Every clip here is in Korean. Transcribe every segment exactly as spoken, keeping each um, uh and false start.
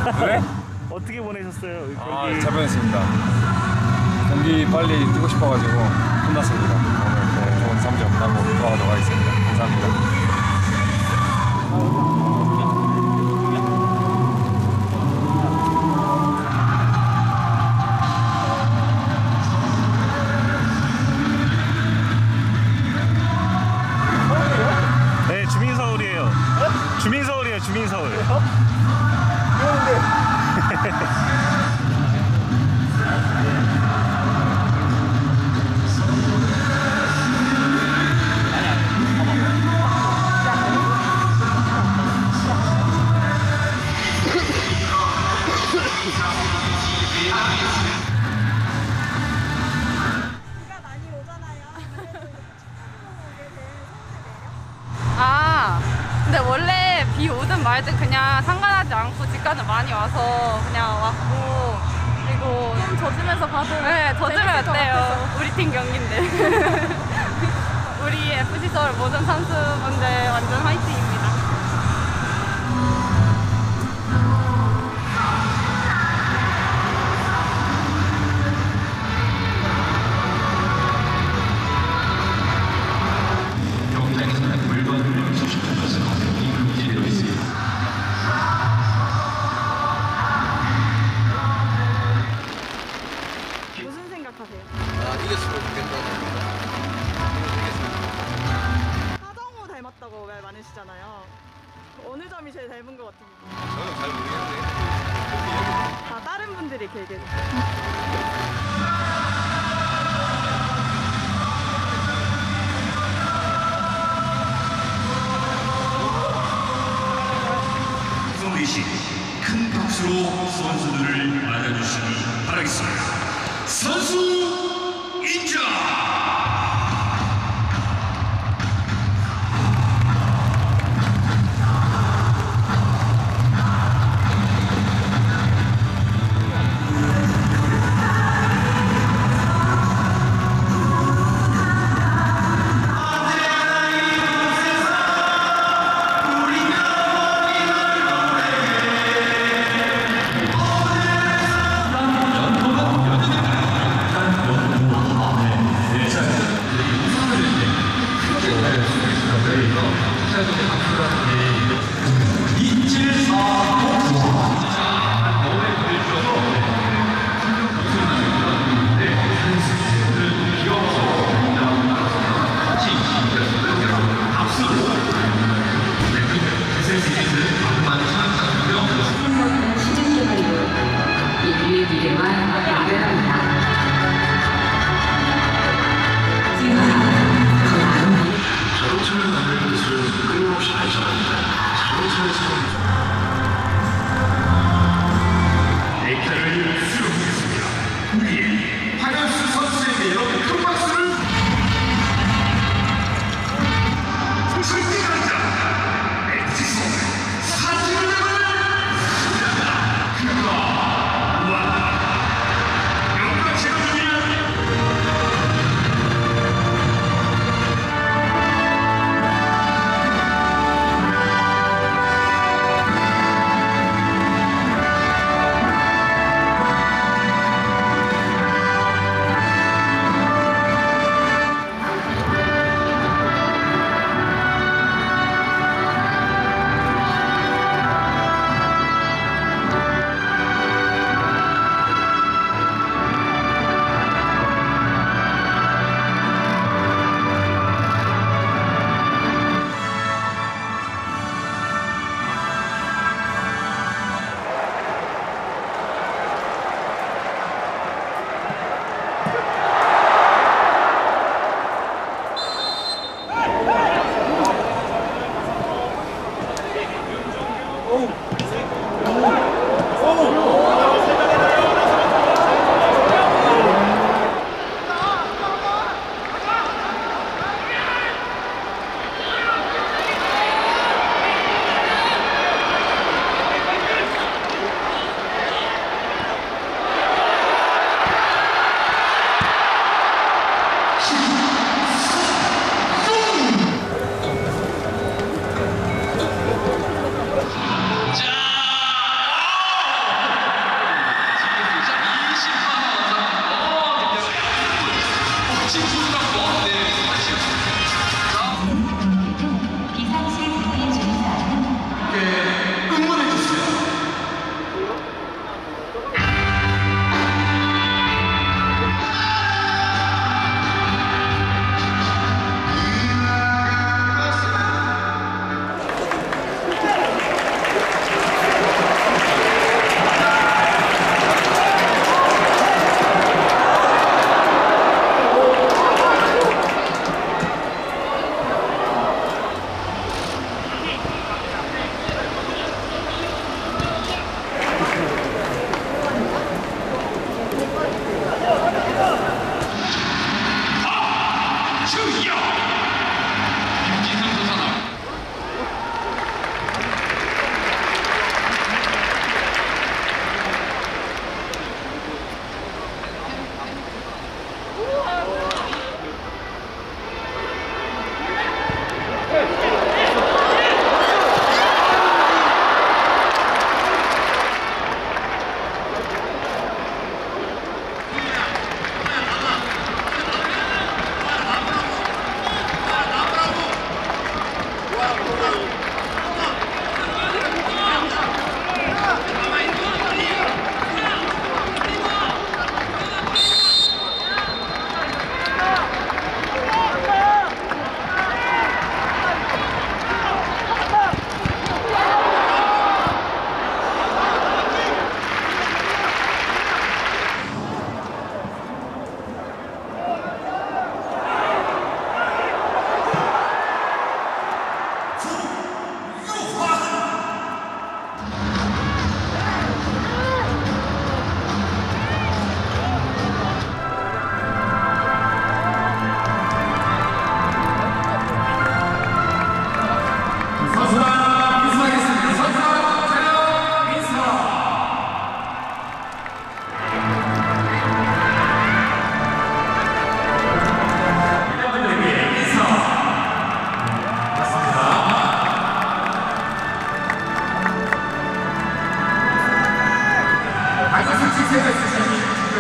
네? 어떻게 보내셨어요? 아, 경기? 잘 보냈습니다. 경기 빨리 뛰고 싶어가지고 끝났습니다. 오늘 네, 좋은 삼 점 따고 돌아가도록 하겠습니다. 감사합니다. 네, 주민서울이에요. 주민서울이에요, 주민서울. 아, 근데 원래 비 오든 말든 그냥 상관하지 않고 집까지 많이 와서 그냥 왔고, 그리고 좀 젖으면서 봐도 네, 젖으면 어때요? 우리 팀 경기인데. 우리 에프씨 서울 모든 선수분들 완전 화이팅입니다. 무슨 생각하세요? 아, 이겼으면 좋겠다. 하정우 닮았다고 말 많으시잖아요. 어느 점이 제일 닮은 것 같은데? 저는 잘 모르겠는데. 다 다른 분들이 이렇게 얘기해주세요. 송리 씨, 큰 박수로 선수들을 맞아주시기 바라겠습니다. 선수 인정!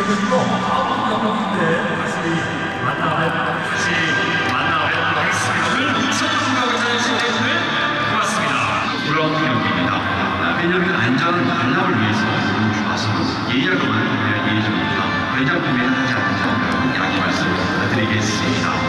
것으로 다음 경기 때 다시 만나뵙 다시 만나뵙도록 하겠습니다. 오늘 우선공격에서 시대를 고맙습니다. 부러운 경기입니다. 왜냐하면 안전 관람을 위해서 모든 와서 예약만 예정입니다. 회장 구매는 하지 않는 점 여러분 양해 말씀 드리겠습니다.